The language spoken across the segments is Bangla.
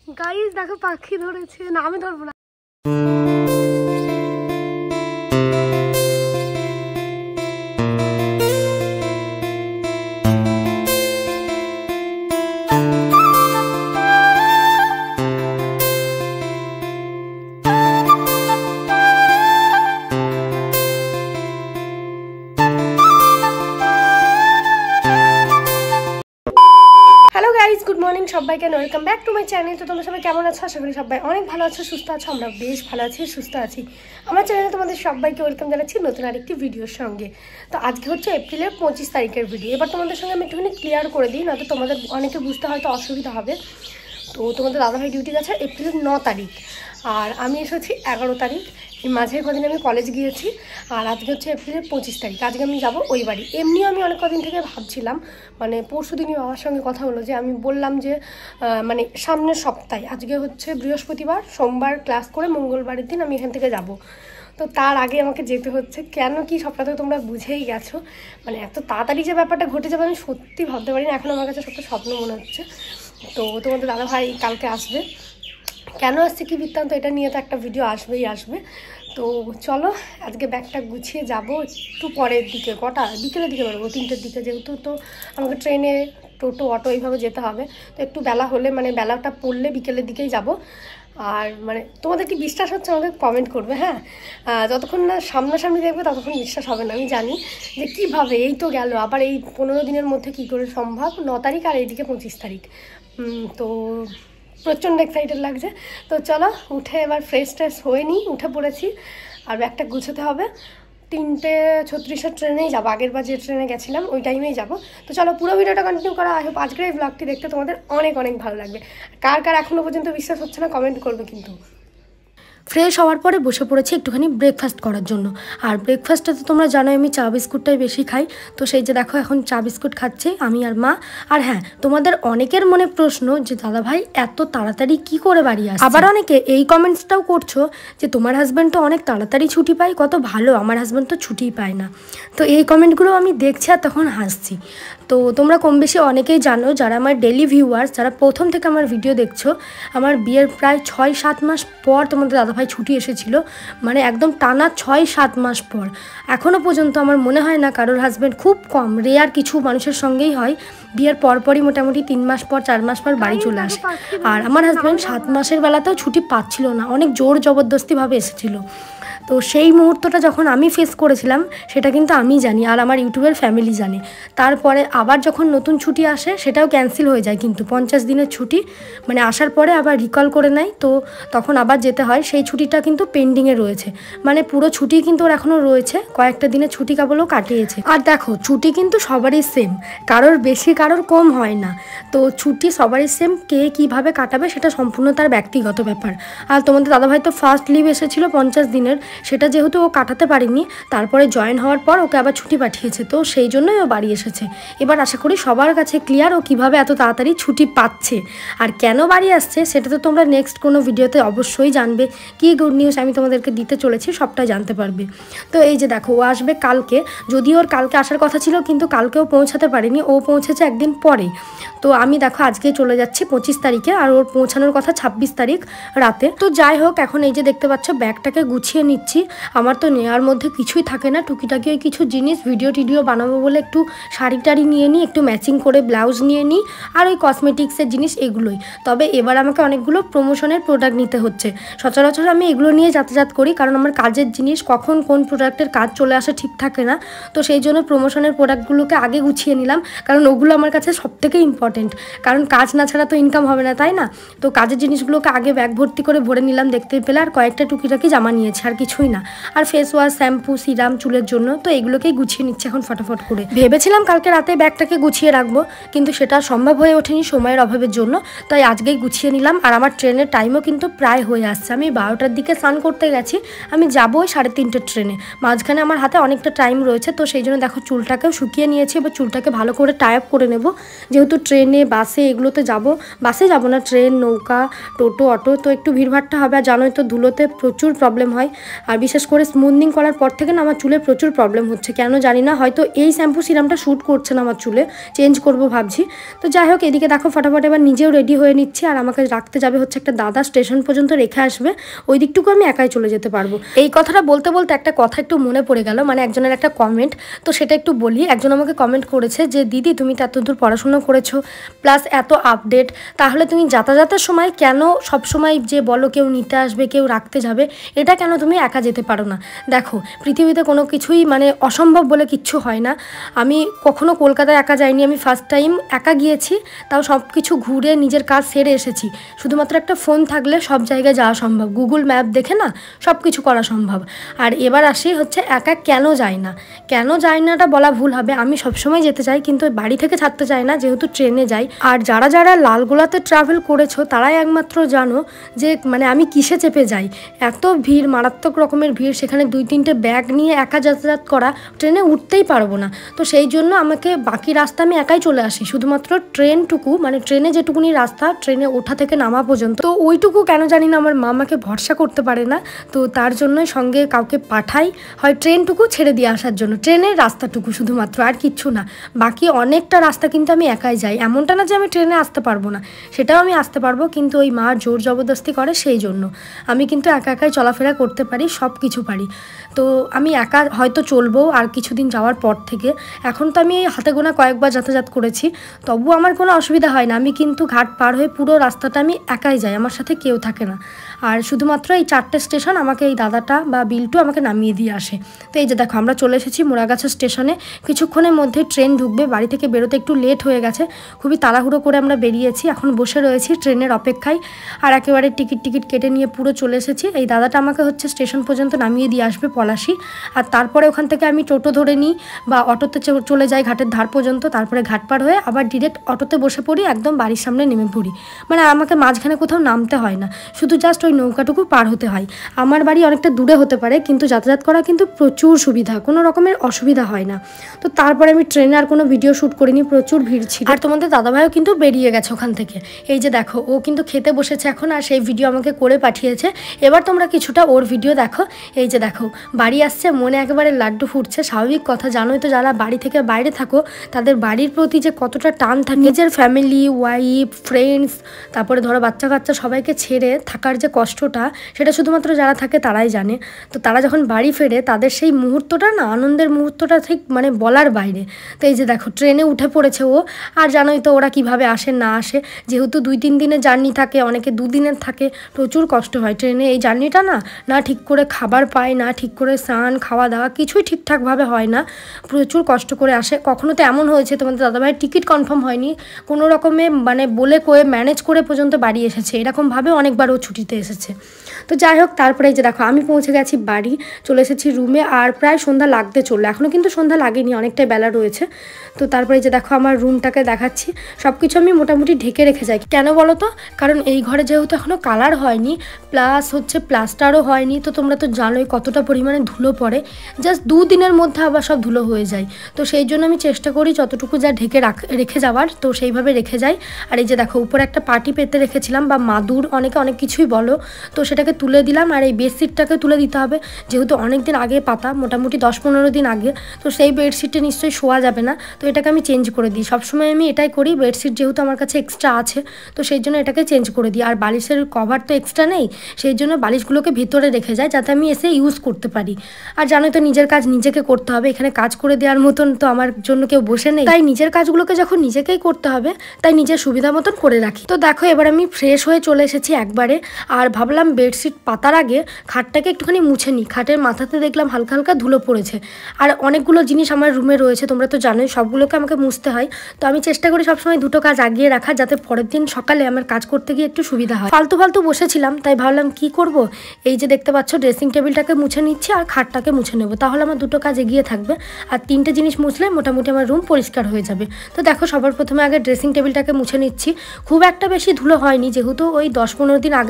গাইস দেখো পাখি ধরেছে, না আমি ধরবো না। গুড মর্নিং সবাইকে, welcome back to my channel. তো তোমরা সবাই কেমন আছো? আশা করি সবাই অনেক ভালো আছো, সুস্থ আছো। আমরা বেশ ভালো আছি, সুস্থ আছি। আমার চ্যানেলে তোমাদের সবাইকে ওয়েলকাম জানাচ্ছি নতুন আরেকটি ভিডিওর সঙ্গে। তো আজকে হচ্ছে এপ্রিলের 25 তারিখের ভিডিও। এবার তোমাদের সঙ্গে আমি একটুখানি ক্লিয়ার করে দিই, নয়তো তোমাদের অনেকে বুঝতে হয়তো অসুবিধা হবে। তো তোমাদের দাদাভাই ডিউটি গেছে এপ্রিলের 9 তারিখ, আর আমি এসেছি 11 তারিখ। এই মাঝে কদিন আমি কলেজ গিয়েছি, আর আজকে হচ্ছে এপ্রিলের 25 তারিখ। আজকে আমি যাব ওই বাড়ি। এমনিও আমি অনেক কদিন থেকে ভাবছিলাম, মানে পরশু দিনই বাবার সঙ্গে কথা হলো যে আমি বললাম যে মানে সামনের সপ্তাহে, আজকে হচ্ছে বৃহস্পতিবার, সোমবার ক্লাস করে মঙ্গলবারের দিন আমি এখান থেকে যাব। তো তার আগে আমাকে যেতে হচ্ছে। কেন কি সবটা তো তোমরা বুঝেই গেছো। মানে এত তাড়াতাড়ি যে ব্যাপারটা ঘটে যাবে আমি সত্যি ভাবতে পারি না। এখন আমার কাছে সবটা স্বপ্ন মনে হচ্ছে। তো তোমাদের দাদাভাই কালকে আসবে। কেন আসছে কী বৃত্তান্ত, এটা নিয়ে তো একটা ভিডিও আসবেই আসবে। তো চলো আজকে ব্যাগটা গুছিয়ে যাব একটু পরের দিকে। কটা বিকেলের দিকে বেরোবো, 3টের দিকে, যেহেতু তো আমাকে ট্রেনে, টোটো, অটো এইভাবে যেতে হবে। তো একটু বেলা হলে, মানে বেলাটা পড়লে বিকেলের দিকেই যাব। আর মানে তোমাদের কি বিশ্বাস হচ্ছে আমাকে কমেন্ট করবে, হ্যাঁ। যতক্ষণ না সামনাসামনি দেখবে ততক্ষণ বিশ্বাস হবে না। আমি জানি যে কীভাবে, এই তো গেল, আবার এই 15 দিনের মধ্যে কী করে সম্ভব। 9 তারিখ আর এইদিকে 25 তারিখ। তো প্রচণ্ড এক্সাইটেড লাগছে। তো চলো উঠে এবার ফ্রেশ ট্রেশ হয়ে নিই। উঠে পড়েছি, আর ব্যাগটা গুছোতে হবে। 3:36 ট্রেনেই যাবো, আগের বার যে ট্রেনে গেছিলাম ওই টাইমেই যাবো। তো চলো পুরো ভিডিওটা কন্টিনিউ করা। আই হোপ আজকের এই ব্লগটি দেখতে তোমাদের অনেক অনেক ভালো লাগবে। কার কার এখনও পর্যন্ত বিশ্বাস হচ্ছে না কমেন্ট করবে কিন্তু। ফ্রেশ হওয়ার পরে বসে পড়েছি একটুখানি ব্রেকফাস্ট করার জন্য। আর ব্রেকফাস্টে তো তোমরা জানো আমি চা বিস্কুটটাই বেশি খাই। তো সেই যে দেখো এখন চা বিস্কুট খাচ্ছি আমি আর মা। আর হ্যাঁ, তোমাদের অনেকের মনে প্রশ্ন যে দাদাভাই এত তাড়াতাড়ি কি করে বাড়ি আসছে। আবার অনেকে এই কমেন্টসটাও করছো যে তোমার হাজব্যান্ড তো অনেক তাড়াতাড়ি ছুটি পায়, কত ভালো, আমার হাজব্যান্ড তো ছুটিই পায় না। তো এই কমেন্টগুলো আমি দেখছি আর তখন হাসছি। তো তোমরা কম বেশি অনেকেই জানো, যারা আমার ডেলি ভিউয়ার্স, যারা প্রথম থেকে আমার ভিডিও দেখছো, আমার বিয়ের প্রায় 6-7 মাস পর তোমাদের দাদাভাই ছুটি এসেছিল। মানে একদম টানা 6-7 মাস পর। এখনও পর্যন্ত আমার মনে হয় না কারোর হাজব্যান্ড, খুব কম রেয়ার কিছু মানুষের সঙ্গেই হয়, বিয়ের পরপরই মোটামুটি 3 মাস পর 4 মাস পর বাড়ি চলে আসে। আর আমার হাজব্যান্ড 7 মাসের বেলাতেও ছুটি পাচ্ছিল না, অনেক জোর জবরদস্তিভাবে এসেছিল। তো সেই মুহূর্তটা যখন আমি ফেস করেছিলাম সেটা কিন্তু আমি জানি, আর আমার ইউটিউবের ফ্যামিলি জানে। তারপরে আবার যখন নতুন ছুটি আসে সেটাও ক্যান্সেল হয়ে যায়, কিন্তু 50 দিনের ছুটি মানে আসার পরে আবার রিকল করে নেয়। তো তখন আবার যেতে হয়। সেই ছুটিটা কিন্তু পেন্ডিংয়ে রয়েছে, মানে পুরো ছুটি কিন্তু ওর এখনও রয়েছে, কয়েকটা দিনের ছুটি কেবলও কাটিয়েছে। আর দেখো ছুটি কিন্তু সবারই সেম, কারোর বেশি কারোর কম হয় না। তো ছুটি সবারই সেম, কে কীভাবে কাটাবে সেটা সম্পূর্ণ তার ব্যক্তিগত ব্যাপার। আর তোমাদের দাদাভাই তো ফার্স্ট লিভ এসেছিলো 50 দিনের, সেটা যেহেতু ও কাটাতে পারেনি, তারপরে জয়েন হওয়ার পর ওকে আবার ছুটি পাঠিয়েছে। তো সেই জন্যই ও বাড়ি এসেছে। এবার আশা করি সবার কাছে ক্লিয়ার ও কীভাবে এত তাড়াতাড়ি ছুটি পাচ্ছে আর কেন বাড়ি আসছে, সেটা তো তোমরা নেক্সট কোনো ভিডিওতে অবশ্যই জানবে। কী গুড নিউজ আমি তোমাদেরকে দিতে চলেছি সবটাই জানতে পারবে। তো এই যে দেখো ও আসবে কালকে, যদিও ওর কালকে আসার কথা ছিল কিন্তু কালকেও পৌঁছাতে পারেনি, ও পৌঁছেছে একদিন পরে। তো আমি দেখো আজকে চলে যাচ্ছি 25 তারিখে, আর ওর পৌঁছানোর কথা 26 তারিখ রাতে। তো যাই হোক, এখন এই যে দেখতে পাচ্ছ ব্যাগটাকে গুছিয়ে নিচ্ছি। আমার তো নেওয়ার মধ্যে কিছুই থাকে না, টুকিটাকি ওই কিছু জিনিস ভিডিও টিডিও বানাবো বলে একটু শাড়ি টাড়ি নিয়ে নিই, একটু ম্যাচিং করে ব্লাউজ নিয়ে নিই, আর ওই কসমেটিক্সের জিনিস এগুলোই। তবে এবার আমাকে অনেকগুলো প্রমোশনের প্রোডাক্ট নিতে হচ্ছে। সচরাচর আমি এগুলো নিয়ে যাতায়াত করি, কারণ আমার কাজের জিনিস কখন কোন প্রোডাক্টের কাজ চলে আসে ঠিক থাকে না। তো সেই জন্য প্রমোশনের প্রোডাক্টগুলোকে আগে গুছিয়ে নিলাম, কারণ ওগুলো আমার কাছে সবথেকে ইম্পর্টেন্ট। কারণ কাজ না ছাড়া তো ইনকাম হবে না, তাই না? তো কাজের জিনিসগুলোকে আগে ব্যাগ ভর্তি করে ভরে নিলাম, দেখতেই পেলে। আর কয়েকটা টুকিটাকি জামা নিয়েছি, আর কিছুই না। আর ফেস ওয়াশ, শ্যাম্পু, সিরাম চুলের জন্য, তো এগুলোকেই গুছিয়ে নিচ্ছে এখন ফটাফট করে। ভেবেছিলাম কালকে রাতে ব্যাগটাকে গুছিয়ে রাখবো, কিন্তু সেটা সম্ভব হয়ে ওঠেনি সময়ের অভাবের জন্য। তাই আজকেই গুছিয়ে নিলাম। আর আমার ট্রেনের টাইমও কিন্তু প্রায় হয়ে আসছে। আমি 12টার দিকে স্নান করতে গেছি, আমি যাবো ওই 3:30 ট্রেনে। মাঝখানে আমার হাতে অনেকটা টাইম রয়েছে, তো সেই জন্য দেখো চুলটাকেও শুকিয়ে নিয়েছি। এবার চুলটাকে ভালো করে টাই আপ করে নেব, যেহেতু ট্রেনে, বাসে এগুলোতে যাব। বাসে যাব না, ট্রেন, নৌকা, টোটো, অটো, তো একটু ভিড়ভাড়টা হবে। আর জানোই তো ধুলোতে প্রচুর প্রবলেম হয়। আর বিশেষ করে স্মুথনিং করার পর থেকে না আমার চুলে প্রচুর প্রবলেম হচ্ছে, কেন জানি না, হয়তো এই শ্যাম্পু সিরামটা শ্যুট করছে না আমার চুলে, চেঞ্জ করব ভাবছি। তো যাই হোক, এদিকে দেখো ফটাফট এবার নিজেও রেডি হয়ে নিচ্ছি, আর আমাকে রাখতে যাবে হচ্ছে একটা দাদা, স্টেশন পর্যন্ত রেখে আসবে, ওই দিকটুকু আমি একাই চলে যেতে পারবো। এই কথাটা বলতে বলতে একটা কথা একটু মনে পড়ে গেল, মানে একজনের একটা কমেন্ট, তো সেটা একটু বলি। একজন আমাকে কমেন্ট করেছে যে দিদি তুমি তো এতদূর পড়াশোনা করেছো, প্লাস এত আপডেট, তাহলে তুমি যাতায়াতের সময় কেন সবসময় যে বলো কেউ নিতে আসবে কেউ রাখতে যাবে, এটা কেন তুমি একা যেতে পারো না? দেখো পৃথিবীতে কোনো কিছুই মানে অসম্ভব বলে কিচ্ছু হয় না। আমি কখনো কলকাতায় একা যাইনি, আমি ফার্স্ট টাইম একা গিয়েছি, তাও সব কিছু ঘুরে নিজের কাজ সেরে এসেছি। শুধুমাত্র একটা ফোন থাকলে সব জায়গায় যাওয়া সম্ভব, গুগল ম্যাপ দেখে না সব কিছু করা সম্ভব। আর এবার আসি হচ্ছে একা কেন যায় না, কেন যায় নাটা বলা ভুল হবে, আমি সবসময় যেতে চাই কিন্তু বাড়ি থেকে ছাড়তে চাই না, যেহেতু ট্রেনে যাই। আর যারা যারা লালগোলাতে ট্রাভেল করেছো তারাই একমাত্র জানো যে মানে আমি কিসে চেপে যাই। এত ভিড়, মারাত্মক রকমের ভিড়, সেখানে 2-3টে ব্যাগ নিয়ে একা যাতায়াত করা, ট্রেনে উঠতেই পারবো না। তো সেই জন্য আমাকে বাকি রাস্তা আমি একাই চলে আসি, শুধুমাত্র ট্রেনটুকু মানে ট্রেনে যেটুকুনি রাস্তা, ট্রেনে ওঠা থেকে নামা পর্যন্ত, তো ওইটুকু কেন জানি না আমার মা আমাকে ভরসা করতে পারে না, তো তার জন্যই সঙ্গে কাউকে পাঠাই হয় ট্রেনটুকু ছেড়ে দিয়ে আসার জন্য, ট্রেনের রাস্তাটুকু শুধুমাত্র, আর কিচ্ছু না। বাকি অনেকটা রাস্তা কিন্তু আমি একাই যাই, এমনটা না যে আমি ট্রেনে আসতে পারবো না, সেটাও আমি আসতে পারবো, কিন্তু ওই মা জোর জবরদস্তি করে, সেই জন্য আমি কিন্তু একা একাই চলাফেরা করতে পারি, সব কিছু পারি। তো আমি একা হয়তো চলবো আর কিছুদিন যাওয়ার পর থেকে, এখন তো আমি হাতে গোনা কয়েকবার যাতায়াত করেছি, তবুও আমার কোনো অসুবিধা হয় না। আমি কিন্তু ঘাট পার হয়ে পুরো রাস্তাটা আমি একাই যাই, আমার সাথে কেউ থাকে না। আর শুধুমাত্র এই 4টে স্টেশন আমাকে এই দাদাটা বা বিল্টু আমাকে নামিয়ে দিয়ে আসে। তো এই যে দেখো আমরা চলে এসেছি মোড়াগাছা স্টেশনে, কিছুক্ষণের মধ্যে ট্রেন ঢুকবে, বাড়ি থেকে বেরোতে একটু লেট হয়ে গেছে, খুবই তাড়াহুড়ো করে আমরা বেরিয়েছি, এখন বসে রয়েছি ট্রেনের অপেক্ষায়, আর একেবারে টিকিট কেটে নিয়ে পুরো চলে এসেছি। এই দাদাটা আমাকে হচ্ছে স্টেশন পর্যন্ত নামিয়ে দিয়ে আসবে পলাশী, আর তারপরে ওখান থেকে আমি টোটো ধরে নিই বা অটোতে চলে যাই ঘাটের ধার পর্যন্ত, তারপরে ঘাট পার হয়ে আবার ডিরেক্ট অটোতে বসে পড়ি, একদম বাড়ির সামনে নেমে পড়ি, মানে আমাকে মাঝখানে কোথাও নামতে হয় না, শুধু জাস্ট ওই নৌকাটুকু পার হতে হয়। আমার বাড়ি অনেকটা দূরে হতে পারে, কিন্তু যাতায়াত করা কিন্তু প্রচুর সুবিধা, কোনো রকমের অসুবিধা হয় না। তো তারপরে আমি ট্রেনে আর কোনো ভিডিও শ্যুট করিনি, প্রচুর ভিড় ছিল। আর তোমাদের দাদাভাইও কিন্তু বেরিয়ে গেছে ওখান থেকে, এই যে দেখো ও কিন্তু খেতে বসেছে এখন, আর সেই ভিডিও আমাকে করে পাঠিয়েছে। এবার তোমরা কিছুটা ওর ভিডিও দেখো। এই যে দেখো বাড়ি আসছে, মনে একেবারে লাড্ডু ফুটছে, স্বাভাবিক কথা, জানোই তো যারা বাড়ি থেকে বাইরে থাকো তাদের বাড়ির প্রতি যে কতটা টান থাকে, নিজের ফ্যামিলি, ওয়াইফ, ফ্রেন্ডস, তারপরে ধরো বাচ্চা কাচ্চা সবাইকে ছেড়ে থাকার যে কষ্টটা, সেটা শুধুমাত্র যারা থাকে তারাই জানে। তো তারা যখন বাড়ি ফেরে তাদের সেই মুহূর্তটা না, আনন্দের মুহূর্তটা ঠিক মানে বলার বাইরে। তো এই যে দেখো ট্রেনে উঠে পড়েছে ও, আর জানোই তো ওরা কিভাবে আসে না আসে, যেহেতু 2-3 দিনের জার্নি থাকে, অনেকে 2 দিনের থাকে, প্রচুর কষ্ট হয় ট্রেনে এই জার্নিটা, না ঠিক করে খাবার পায়, না ঠিক করে স্নান খাওয়া দাওয়া কিছুই ঠিকঠাকভাবে হয় না, প্রচুর কষ্ট করে আসে। কখনো তো এমন হয়েছে তোমাদের দাদাভাইয়ের টিকিট কনফার্ম হয়নি, কোনো রকমে মানে বলে কয়ে ম্যানেজ করে পর্যন্ত বাড়ি এসেছে, এরকমভাবে অনেকবার ও ছুটিতে এসেছে। তো যাই হোক তারপরে এই যে দেখো আমি পৌঁছে গেছি বাড়ি, চলে এসেছি রুমে, আর প্রায় সন্ধ্যা লাগতে চললো, এখনও কিন্তু সন্ধ্যা লাগেনি, অনেকটাই বেলা রয়েছে। তো তারপরে যে দেখো আমার রুমটাকে দেখাচ্ছি, সব কিছু আমি মোটামুটি ঢেকে রেখে যাই, কেন বলো তো, কারণ এই ঘরে যেহেতু এখনও কালার হয়নি, প্লাস হচ্ছে প্লাস্টারও হয়নি, তো তোমরা তো জানোই কতটা পরিমাণে ধুলো পড়ে, জাস্ট 2 দিনের মধ্যে আবার সব ধুলো হয়ে যায়। তো সেই জন্য আমি চেষ্টা করি যতটুকু যা ঢেকে রেখে যাওয়ার, তো সেইভাবে রেখে যাই। আর এই যে দেখো উপরে একটা পাটি পেতে রেখেছিলাম, বা মাদুর অনেকে অনেক কিছুই বলো, তো সেটাকে তুলে দিলাম। আর এই বেডশিটটাকে তুলে দিতে হবে, যেহেতু অনেক দিন আগে পাতা, মোটামুটি 10-15 দিন আগে, তো সেই বেডশিটে নিশ্চয়ই শোয়া যাবে না, তো এটাকে আমি চেঞ্জ করে দিই। সবসময় আমি এটাই করি, বেডশিট যেহেতু আমার কাছে এক্সট্রা আছে, তো সেই জন্য এটাকে চেঞ্জ করে দিই। আর বালিশের কভার তো এক্সট্রা নেই, সেই জন্য বালিশগুলোকে ভিতরে রেখে যায় যাতে আমি এসে ইউজ করতে পারি। আর জানোই তো নিজের কাজ নিজেকে করতে হবে, এখানে কাজ করে দেওয়ার মতন তো আমার জন্য কেউ বসে নেই, তাই নিজের কাজগুলোকে যখন নিজেকেই করতে হবে, তাই নিজের সুবিধা মতন করে রাখি। তো দেখো এবার আমি ফ্রেশ হয়ে চলে এসেছি একবারে, আর ভাবলাম বেডশিট পাতার আগে খাটটাকে একটুখানি মুছে নিই। খাটের মাথাতে দেখলাম হালকা হালকা ধুলো পড়েছে, আর অনেকগুলো জিনিস আমার রুমে রয়েছে, তোমরা তো জানোই সবগুলোকে আমাকে মুছতে হয়। তো আমি চেষ্টা করি সবসময় দুটো কাজ আগিয়ে রাখা, যাতে পরের দিন সকালে আমার কাজ করতে গিয়ে একটু সুবিধা হয়। ফালতু বসেছিলাম, তাই ভাবলাম কি করব, এই যে দেখতে পাচ্ছ ড্রেসিং টেবিলটাকে মুছে নিচ্ছি আর খাটটাকে মুছে নেবো, তাহলে আমার দুটো কাজ এগিয়ে থাকবে। আর 3টে জিনিস মুছলে মোটামুটি আমার রুম পরিষ্কার হয়ে যাবে। তো দেখো সবার প্রথমে আগে ড্রেসিং টেবিলটাকে মুছে নিচ্ছি, খুব একটা বেশি ধুলো হয়নি, যেহেতু ওই 10-15 দিন আগে সব কিছু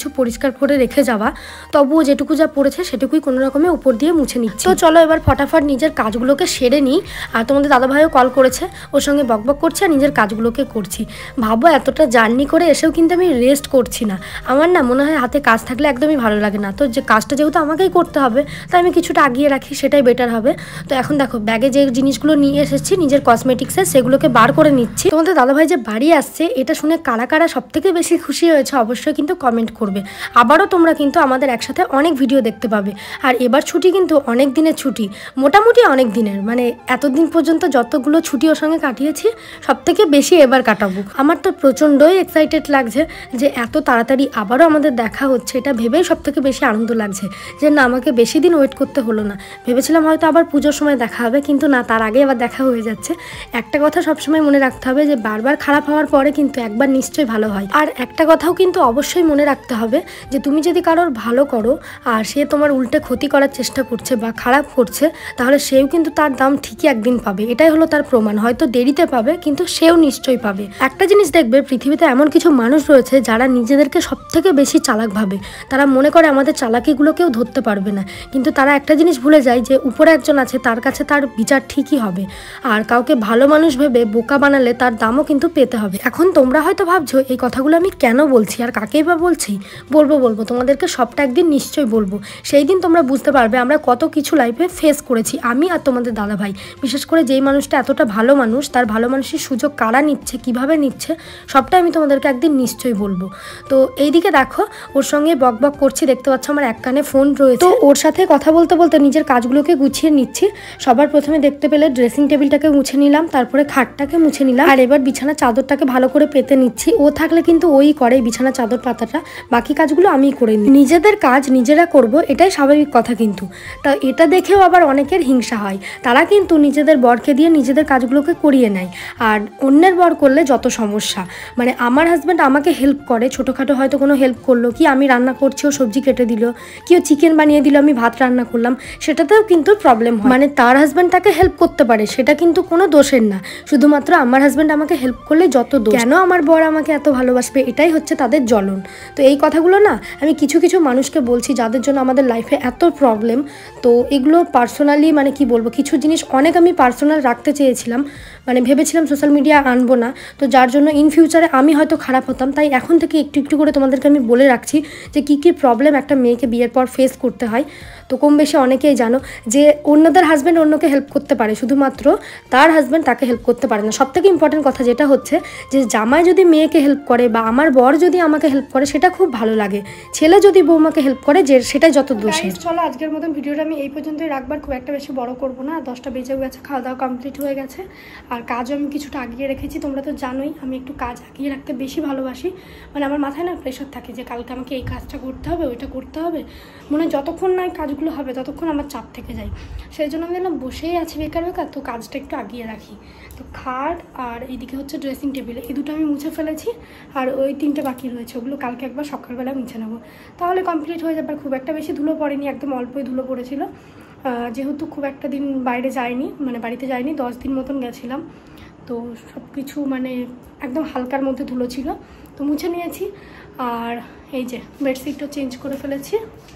পরিষ্কার করে রেখে যাওয়া, তবুও যেটুকু যা পড়েছে সেটুকুই কোনো রকমে উপর দিয়ে মুছে নিচ্ছি। তো চলো এবার ফটাফট নিজের কাজগুলোকে সেরে নিই। আর তোমাদের দাদাভাইও কল করেছে, ওর সঙ্গে বকবক করছে আর নিজের কাজগুলোকে করছি। ভাবো এতটা জার্নি করে এসেও কিন্তু আমি রেস্ট করছি না। আমার না মনে হয় হাতে কাজ থাকলে একদমই ভালো লাগে না, তো যে কাজটা যেহেতু আমাকেই করতে হবে তাই আমি কিছুটা আগিয়ে রাখি, সেটাই বেটার হবে। তো এখন দেখো ব্যাগে যে জিনিসগুলো নিয়ে এসেছি নিজের কসমেটিক্সের, সেগুলোকে বার করে নিচ্ছি। তোমাদের দাদাভাই যে বাড়ি আসছে এটা শুনে কারা কারা সব থেকে বেশি খুশি হয়েছে অবশ্যই কিন্তু কমেন্ট করবে। আবারও তোমরা কিন্তু আমাদের একসাথে অনেক ভিডিও দেখতে পাবে। আর এবার ছুটি কিন্তু অনেক দিনের ছুটি, মোটামুটি অনেক দিনের, মানে এতদিন পর্যন্ত যতগুলো ছুটি ওর সঙ্গে কাটিয়েছি সব থেকে বেশি এবার কাটাবো। আমার তো প্রচণ্ডই এক্সাইটেড লাগছে যে এত তাড়াতাড়ি আবারও আমাদের দেখা হচ্ছে, এটা ভেবেই সব থেকে বেশি আনন্দ লাগছে যে না আমাকে বেশি দিন ওয়েট করতে হলো না। ভেবেছিলাম হয়তো আবার পুজোর সময় দেখা হবে, কিন্তু না, তার আগে আবার দেখা হয়ে যাচ্ছে। একটা কথা সবসময় মনে রাখতে হবে যে বারবার খারাপ হওয়ার পরে কিন্তু একবার নিশ্চয়ই ভালো হয়। আর একটা কথাও কিন্তু অবশ্যই মনে রাখতে হবে যে তুমি যদি কারোর ভালো করো আর সে তোমার উল্টে ক্ষতি করার চেষ্টা করছে বা খারাপ করছে, তাহলে সেও কিন্তু তার দাম ঠিকই একদিন পাবে। এটাই হলো তার প্রমাণ। হয়তো দেরিতে পাবে কিন্তু সেও নিশ্চয়ই পাবে। একটা জিনিস দেখবে, পৃথিবীতে এমন কিছু মানুষ রয়েছে যারা নিজেদেরকে সব থেকে বেশি চালাক ভাবে। তারা মনে করে আমাদের চালাকিগুলো কেউ ধরতে পারবে না, কিন্তু তারা একটা জিনিস ভুলে যায় যে উপরে একজন আছে, তার কাছে তার বিচার ঠিকই হবে। আর কাউকে ভালো মানুষ ভেবে বোকা বানালে তার দামও কিন্তু পেতে হবে। এখন তোমরা হয়তো ভাবছো এই কথাগুলো আমি কেন বলছি আর কাকেই বা বলছি। বলবো তোমাদেরকে সবটা একদিন নিশ্চয়ই বলবো। সেই দিন তোমরা বুঝতে পারবে আমরা কত কিছু লাইফে ফেস করেছি, আমি আর তোমাদের দাদাভাই। বিশেষ করে যেই মানুষটা এতটা ভালো মানুষ, তার ভালো মানুষের সুযোগ কারা নিচ্ছে, কিভাবে নিচ্ছে, সবটা আমি তোমাদেরকে একদিন নিশ্চয়ই বলবো। তো এইদিকে দেখো ওর সঙ্গে বকবক করছি, দেখতে পাচ্ছ আমার এক কানে ফোন রয়েছে। তো ওর সাথে কথা বলতে বলতে নিজের কাজগুলোকে গুছিয়ে নিচ্ছি। সবার প্রথমে দেখতে পেলে ড্রেসিং টেবিলটাকে মুছে নিলাম, তারপরে খাটটাকে মুছে নিলাম, আর এবার বিছানা চাদরটাকে ভালো করে পেতে নিচ্ছি। ও থাকলে কিন্তু ওই করে বিছানা চাদর পাতাটা, বাকি কাজগুলো আমিই করে নিই। নিজেদের কাজ নিজেরা করব, এটাই স্বাভাবিক কথা। কিন্তু তা এটা দেখেও আবার অনেকের হিংসা হয়, তারা কিন্তু নিজেদের বরকে দিয়ে নিজেদের কাজগুলোকে করিয়ে নেয়। আর অন্যের বর করলে যত সমস্যা, মানে আমার হাজব্যান্ড আমাকে হেল্প করে, ছোটোখাটো হয়তো কোনো হেল্প করলো, কি আমি রান্না করছি ও সবজি কেটে দিল, কেউ চিকেন বানিয়ে দিল আমি ভাত রান্না করলাম, সেটাতেও কিন্তু প্রবলেম হয়। মানে তার হাজব্যান্ড তাকে হেল্প করতে পারে, সেটা কিন্তু কোনো দোষের না। শুধুমাত্র আমার হাজব্যান্ড আমাকে হেল্প করলে যত দোষ। কেন আমার বর আমাকে এত ভালোবাসবে, এটাই হচ্ছে তাদের জ্বলন। তো এই কথাগুলো না আমি কিছু কিছু মানুষকে বলছি যাদের জন্য আমাদের লাইফে এত প্রবলেম। তো এগুলো পার্সোনালি মানে কি বলবো, কিছু জিনিস অনেক আমি পার্সোনাল রাখতে চেয়েছিলাম, মানে ভেবেছিলাম সোশ্যাল মিডিয়া আনবো না, তো যার জন্য ইন ফিউচারে আমি হয়তো খারাপ হতাম। তাই এখন থেকে একটু একটু করে তোমাদেরকে আমি বলে রাখছি যে কী কী প্রবলেম একটা মেয়েকে বিয়ের পর ফেস করতে হয়। তো কম বেশি অনেকেই জানো যে অন্যদের হাজব্যান্ড অন্যকে হেল্প করতে পারে, শুধুমাত্র তার হাজব্যান্ড তাকে হেল্প করতে পারে না। সবথেকে ইম্পর্টেন্ট কথা যেটা হচ্ছে যে জামাই যদি মেয়েকে হেল্প করে বা আমার বর যদি আমাকে হেল্প করে সেটা খুব ভালো লাগে, ছেলে যদি বৌমাকে হেল্প করে যে সেটাই যত দোষের। চলো আজকের মতন ভিডিওটা আমি এই পর্যন্তই রাখবার, খুব একটা বেশি বড় করবো না। 10টা বেজেও গেছে, খাওয়া দাওয়া কমপ্লিট হয়ে গেছে, আর কাজও আমি কিছুটা আগিয়ে রেখেছি। তোমরা তো জানোই আমি একটু কাজ আগিয়ে রাখতে বেশি ভালোবাসি, মানে আমার মাথায় না প্রেশার থাকে যে কালকে আমাকে এই কাজটা করতে হবে, ওইটা করতে হবে, মনে যতক্ষণ না কাজগুলো হবে ততক্ষণ আমার চাপ থেকে যায়। সেই জন্য আমি না বসেই আছি বেকার বেকার, তো কাজটা একটু আগিয়ে রাখি। তো খাট আর এইদিকে হচ্ছে ড্রেসিং টেবিল, এই দুটো আমি মুছে ফেলেছি, আর ওই 3টে বাকি রয়েছে, ওগুলো কালকে একবার সকালবেলা মুছে নেবো, তাহলে কমপ্লিট হয়ে যাবে। খুব একটা বেশি ধুলো পড়েনি, একদম অল্পই ধুলো পড়েছিল, যেহেতু খুব একটা দিন বাইরে যাইনি, মানে বাড়িতে যাইনি, 10 দিন মতন গেছিলাম। তো সব কিছু মানে একদম হালকার মধ্যে ধুলো ছিল, তো মুছে নিয়েছি। আর এই যে বেডশিটটা চেঞ্জ করে ফেলেছি,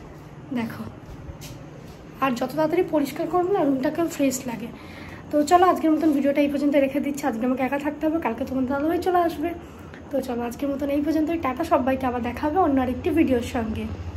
দেখো। আর যত তাড়াতাড়ি পরিষ্কার করবো না রুমটাকেও ফ্রেশ লাগে। তো চলো আজকের মতন ভিডিওটা এই পর্যন্ত রেখে দিচ্ছি। আজকে আমাকে একা থাকতে হবে, কালকে তোমার দাদাভাই চলে আসবে। তো চলো আজকের মতন এই পর্যন্তই, টাটা সবাইকে, আবার দেখা হবে অন্য আরেকটি ভিডিওর সঙ্গে।